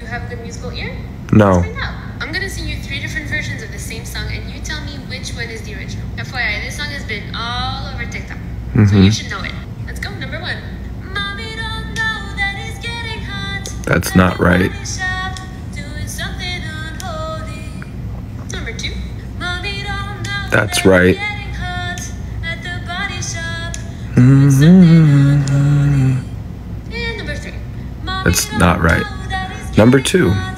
you have a good musical ear? No. Let's find out. I'm gonna sing you 3 different versions of the same song, and you tell me which one is the original. FYI, this song has been all over TikTok, so you should know it. Let's go. Number 1. Mommy don't know that it's getting hot. That's not right. Doing something unholy. Number 2. Mommy don't know That's that right. it's getting hot at the body shop. Doing something unholy. And number 3. That's not right. Number 2.